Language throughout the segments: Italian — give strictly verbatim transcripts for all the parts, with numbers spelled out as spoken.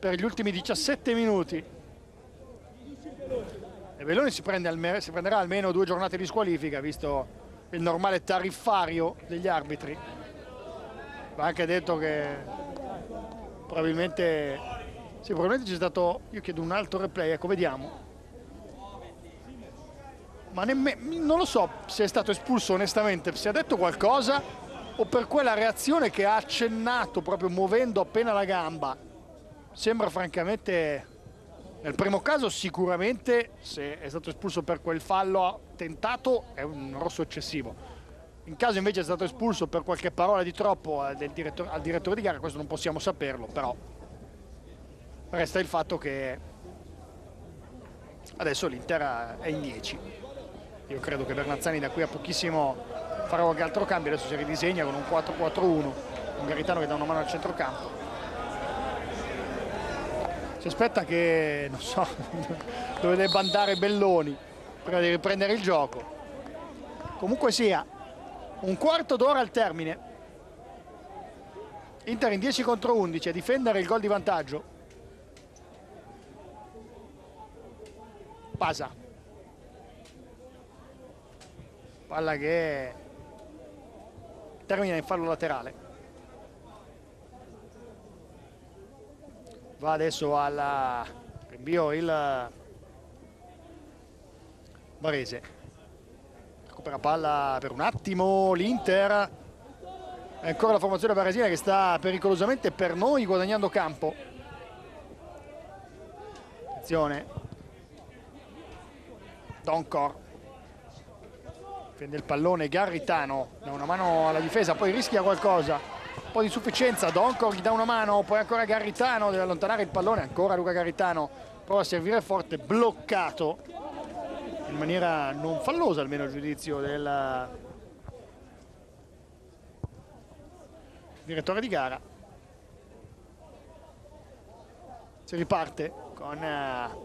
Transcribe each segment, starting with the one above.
per gli ultimi diciassette minuti. E Belloni si, prende alme si prenderà almeno due giornate di squalifica, visto il normale tariffario degli arbitri. Va anche detto che probabilmente, sì, probabilmente c'è stato, io chiedo un altro replay, ecco, vediamo. Ma non lo so se è stato espulso onestamente, se ha detto qualcosa o per quella reazione che ha accennato proprio muovendo appena la gamba. Sembra francamente, nel primo caso sicuramente, se è stato espulso per quel fallo tentato, è un rosso eccessivo. In caso invece è stato espulso per qualche parola di troppo al direttore, al direttore di gara, questo non possiamo saperlo, però resta il fatto che adesso l'Inter è in dieci. Io credo che Bernazzani da qui a pochissimo farà qualche altro cambio, adesso si ridisegna con un quattro quattro uno, un Garitano che dà una mano al centrocampo. Si aspetta che, non so, dove debba andare Belloni prima di riprendere il gioco. Comunque sia, un quarto d'ora al termine. Inter in dieci contro undici a difendere il gol di vantaggio. Pasa. Palla che termina in fallo laterale. Va adesso al rinvio il Varese. Recupera palla per un attimo l'Inter. È ancora la formazione varesina che sta pericolosamente per noi guadagnando campo. Attenzione. Doncor. Prende il pallone Garitano, dà una mano alla difesa, poi rischia qualcosa, un po' di insufficienza, Doncor gli dà una mano, poi ancora Garitano, deve allontanare il pallone, ancora Luca Garitano, prova a servire forte, bloccato, in maniera non fallosa almeno a giudizio del direttore di gara. Si riparte con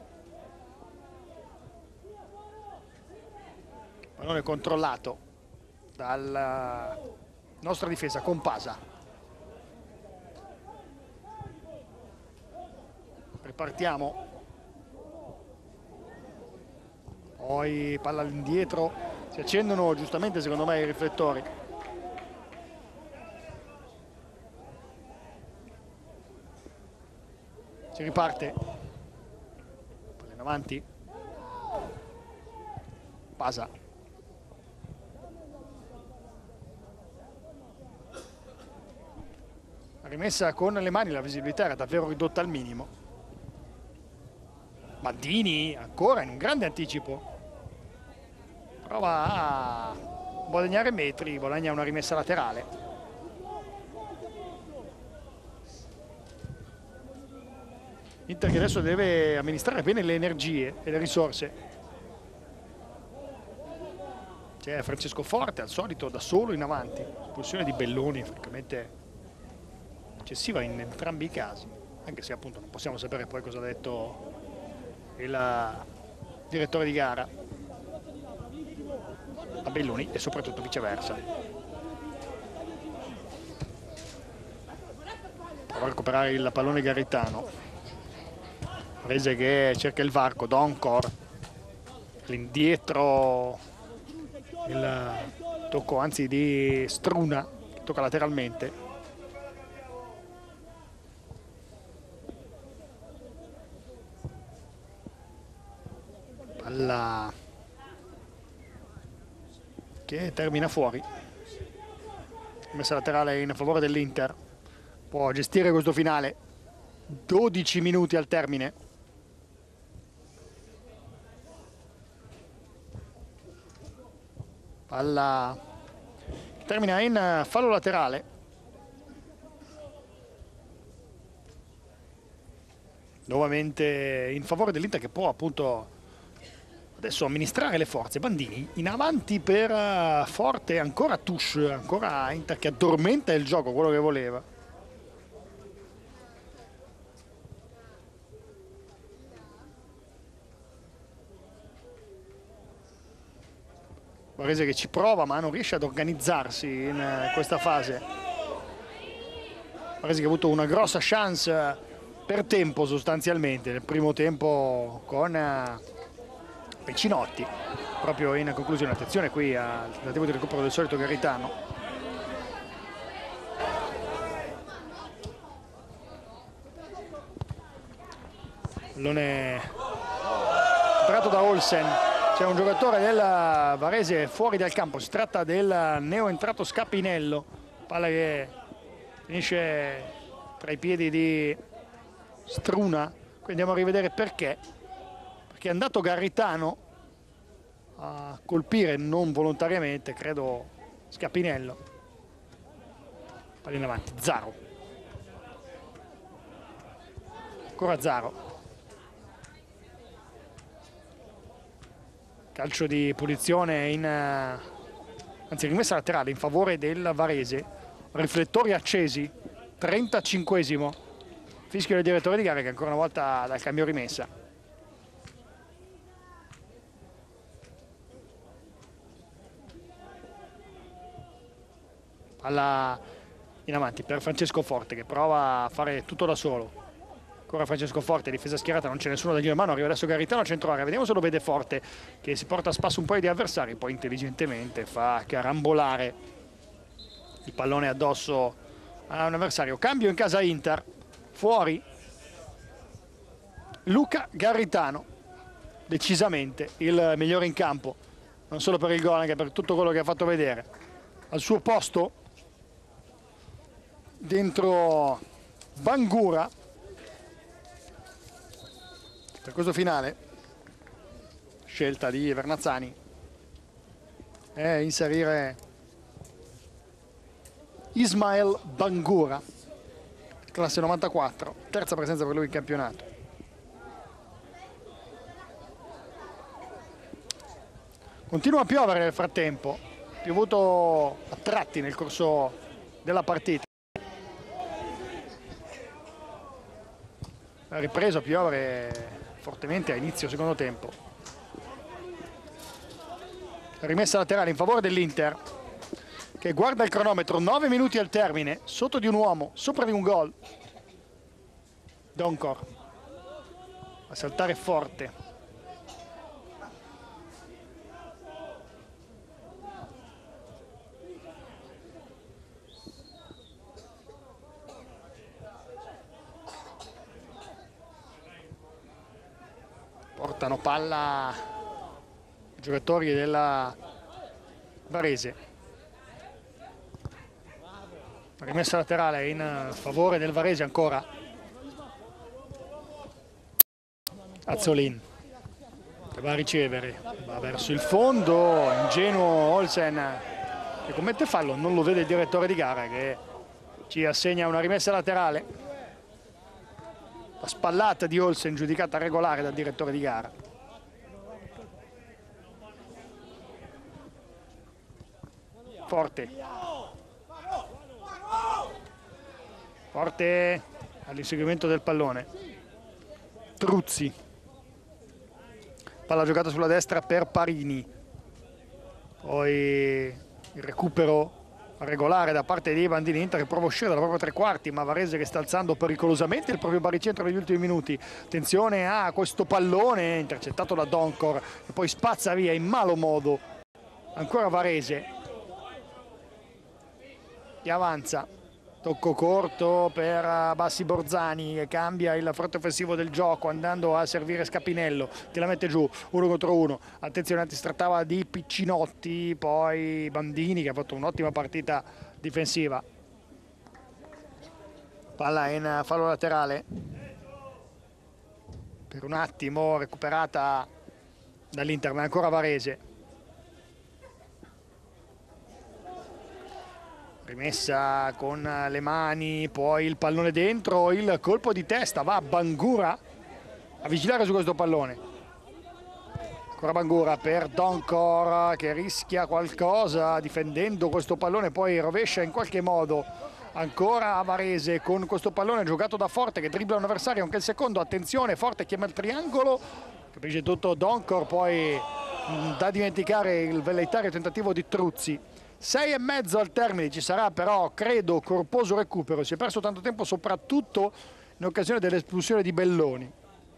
pallone controllato dalla nostra difesa con Pasa. Ripartiamo. Poi palla all'indietro. Si accendono giustamente secondo me i riflettori. Si riparte. Palla in avanti. Pasa. Rimessa con le mani, la visibilità era davvero ridotta al minimo. Bandini ancora in un grande anticipo, prova a guadagnare metri, guadagna una rimessa laterale. Inter che adesso deve amministrare bene le energie e le risorse. C'è Francesco Forte al solito da solo in avanti, espulsione di Belloni francamente eccessiva in entrambi i casi, anche se appunto non possiamo sapere poi cosa ha detto il direttore di gara a Belloni e soprattutto viceversa. Prova a recuperare il pallone Garitano, prese che cerca il varco, Doncor, l'indietro, il tocco anzi di Struna, che tocca lateralmente. Palla che termina fuori, messa laterale in favore dell'Inter, può gestire questo finale. Dodici minuti al termine. Palla termina in fallo laterale. Nuovamente in favore dell'Inter che può appunto adesso amministrare le forze. Bandini in avanti per uh, Forte, ancora Touche, ancora Inter che addormenta il gioco, quello che voleva. Varese che ci prova ma non riesce ad organizzarsi in uh, questa fase. Varese che ha avuto una grossa chance per tempo sostanzialmente, nel primo tempo con uh, Piccinotti, proprio in conclusione. Attenzione qui al tentativo di recupero del solito Garitano. Pallone tratto da Olsen, c'è un giocatore del Varese fuori dal campo, si tratta del neoentrato Scapinello, palla che finisce tra i piedi di Struna, quindi andiamo a rivedere perché, perché è andato Garitano a colpire non volontariamente, credo, Scapinello. Pallina avanti, Zaro, ancora Zaro. Calcio di punizione in, anzi rimessa laterale in favore del Varese, riflettori accesi, trentacinquesimo, fischio del direttore di gara che ancora una volta dal cambio rimessa. Palla in avanti per Francesco Forte che prova a fare tutto da solo. Ancora Francesco Forte, difesa schierata, non c'è nessuno da dire mano, arriva adesso Garitano a centro area, vediamo se lo vede Forte che si porta a spasso un paio di avversari, poi intelligentemente fa carambolare il pallone addosso a un avversario. Cambio in casa Inter, fuori Luca Garitano, decisamente il migliore in campo, non solo per il gol, anche per tutto quello che ha fatto vedere. Al suo posto dentro Bangura per questo finale. Scelta di Vernazzani è inserire Ismael Bangura, classe novantaquattro, terza presenza per lui in campionato. Continua a piovere nel frattempo, piovuto a tratti nel corso della partita. Ha ripreso a piovere fortemente a inizio secondo tempo. Rimessa laterale in favore dell'Inter che guarda il cronometro, nove minuti al termine, sotto di un uomo, sopra di un gol. Doncor a saltare Forte. Portano palla i giocatori della Varese. Rimessa laterale in favore del Varese ancora. Azzolin che va a ricevere, va verso il fondo, ingenuo Olsen che commette fallo, non lo vede il direttore di gara che ci assegna una rimessa laterale. La spallata di Olsen giudicata regolare dal direttore di gara. Forte. Forte all'inseguimento del pallone. Truzzi. Palla giocata sulla destra per Parini. Poi il recupero regolare da parte di Bandini. Inter che prova a uscire dalla propria tre quarti, ma Varese che sta alzando pericolosamente il proprio baricentro negli ultimi minuti. Attenzione a questo pallone intercettato da Doncor e poi spazza via in malo modo ancora Varese che avanza. Tocco corto per Bassi Borzani che cambia il fronte offensivo del gioco andando a servire Scapinello che la mette giù uno contro uno. Attenzione, si trattava di Piccinotti, poi Bandini che ha fatto un'ottima partita difensiva. Palla in fallo laterale per un attimo recuperata dall'Inter, ma ancora Varese. Rimessa con le mani, poi il pallone dentro, il colpo di testa, va Bangura a vigilare su questo pallone. Ancora Bangura per Doncor che rischia qualcosa difendendo questo pallone, poi rovescia in qualche modo. Ancora Varese con questo pallone giocato da Forte che dribbla un avversario, anche il secondo, attenzione, Forte chiama il triangolo, capisce tutto Doncor, poi da dimenticare il velleitario tentativo di Truzzi. Sei e mezzo al termine, ci sarà però credo corposo recupero, si è perso tanto tempo soprattutto in occasione dell'espulsione di Belloni.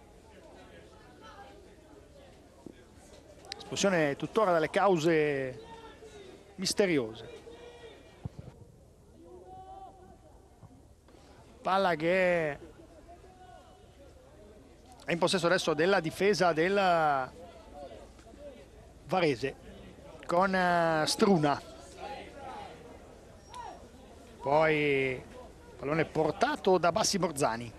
Espulsione tuttora dalle cause misteriose. Palla che è in possesso adesso della difesa del Varese con Struna. Poi pallone portato da Bassi Borzani.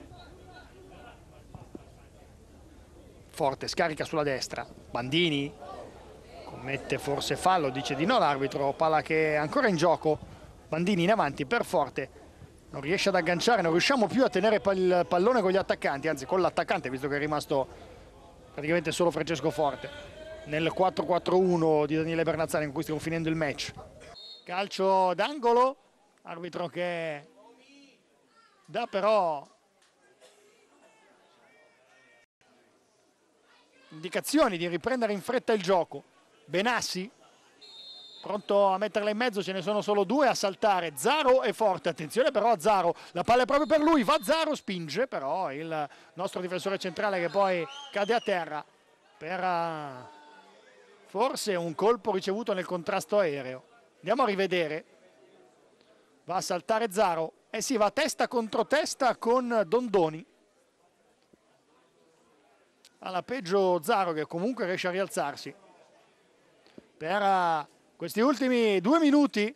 Forte, scarica sulla destra. Bandini commette forse fallo, dice di no l'arbitro. Palla che è ancora in gioco. Bandini in avanti per Forte. Non riesce ad agganciare, non riusciamo più a tenere il pallone con gli attaccanti, anzi con l'attaccante, visto che è rimasto praticamente solo Francesco Forte nel quattro quattro uno di Daniele Bernazzani con cui stiamo finendo il match. Calcio d'angolo, arbitro che dà però indicazioni di riprendere in fretta il gioco. Benassi pronto a metterla in mezzo, ce ne sono solo due a saltare, Zaro e Forte. Attenzione però a Zaro, la palla è proprio per lui, va Zaro, spinge però il nostro difensore centrale che poi cade a terra per uh, forse un colpo ricevuto nel contrasto aereo. Andiamo a rivedere. Va a saltare Zaro, eh sì, va testa contro testa con Dondoni. Alla peggio Zaro, che comunque riesce a rialzarsi per uh, questi ultimi due minuti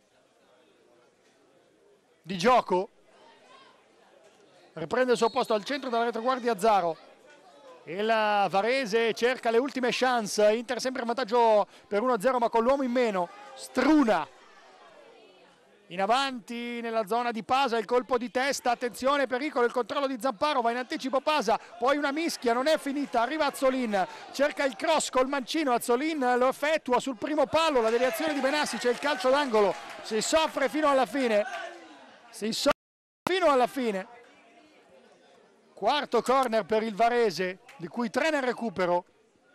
di gioco. Riprende il suo posto al centro della retroguardia Zaro. Il Varese cerca le ultime chance. Inter sempre in vantaggio per uno a zero ma con l'uomo in meno. Struna in avanti nella zona di Pasa, il colpo di testa, attenzione, pericolo, il controllo di Zamparo, va in anticipo Pasa, poi una mischia, non è finita, arriva Azzolin, cerca il cross col mancino, Azzolin lo effettua sul primo palo, la deviazione di Benassi, c'è il calcio d'angolo, si soffre fino alla fine, si soffre fino alla fine. Quarto corner per il Varese, di cui tre nel recupero,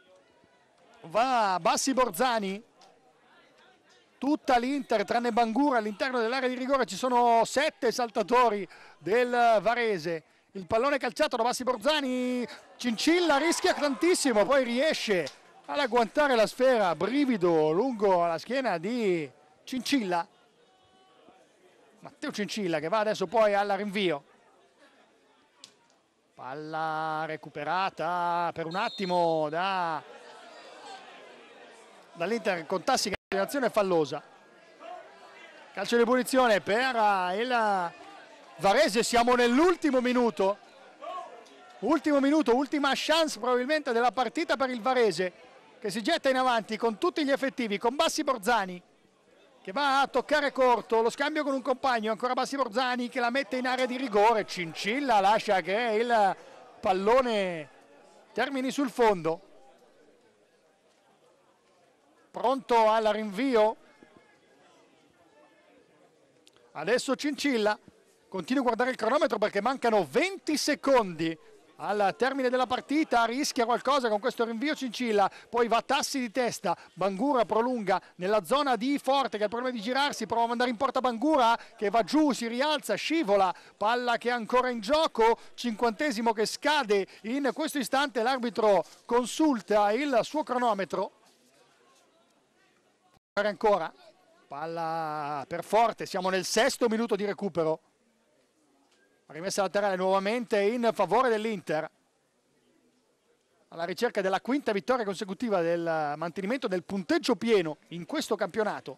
va Bassi Borzani. Tutta l'Inter tranne Bangura all'interno dell'area di rigore, ci sono sette saltatori del Varese. Il pallone calciato da Bassi Borzani, Cincilla rischia tantissimo, poi riesce ad agguantare la sfera, brivido lungo la schiena di Cincilla. Matteo Cincilla che va adesso poi al rinvio. Palla recuperata per un attimo da dall'Inter con Tassi, azione fallosa. Calcio di punizione per il Varese, siamo nell'ultimo minuto. Ultimo minuto, ultima chance probabilmente della partita per il Varese, che si getta in avanti con tutti gli effettivi, con Bassi Borzani che va a toccare corto, lo scambio con un compagno, ancora Bassi Borzani che la mette in area di rigore, Cincilla lascia che il pallone termini sul fondo. Pronto al rinvio, adesso Cincilla, continua a guardare il cronometro perché mancano venti secondi al termine della partita, rischia qualcosa con questo rinvio Cincilla, poi va Tassi di testa, Bangura prolunga nella zona di Forte che ha il problema di girarsi, prova a mandare in porta Bangura che va giù, si rialza, scivola, palla che è ancora in gioco, cinquantesimo che scade in questo istante, l'arbitro consulta il suo cronometro. Ancora palla per Forte, siamo nel sesto minuto di recupero, rimessa laterale nuovamente in favore dell'Inter, alla ricerca della quinta vittoria consecutiva, del mantenimento del punteggio pieno in questo campionato.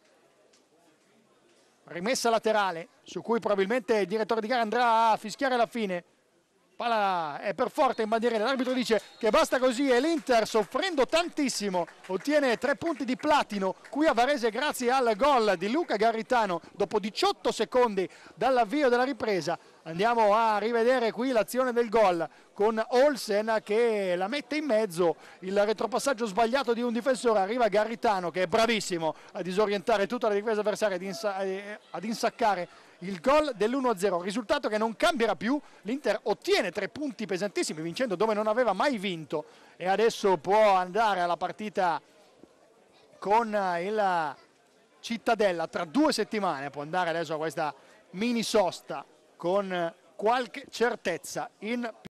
Rimessa laterale su cui probabilmente il direttore di gara andrà a fischiare la fine. Palla è per Forte in bandiera, l'arbitro dice che basta così e l'Inter, soffrendo tantissimo, ottiene tre punti di platino qui a Varese grazie al gol di Luca Garritano dopo diciotto secondi dall'avvio della ripresa. Andiamo a rivedere qui l'azione del gol con Olsen che la mette in mezzo, il retropassaggio sbagliato di un difensore, arriva Garritano che è bravissimo a disorientare tutta la difesa avversaria, ad, insa ad insaccare il gol dell'uno a zero, risultato che non cambierà più. L'Inter ottiene tre punti pesantissimi vincendo dove non aveva mai vinto e adesso può andare alla partita con il Cittadella tra due settimane, può andare adesso a questa mini sosta con qualche certezza in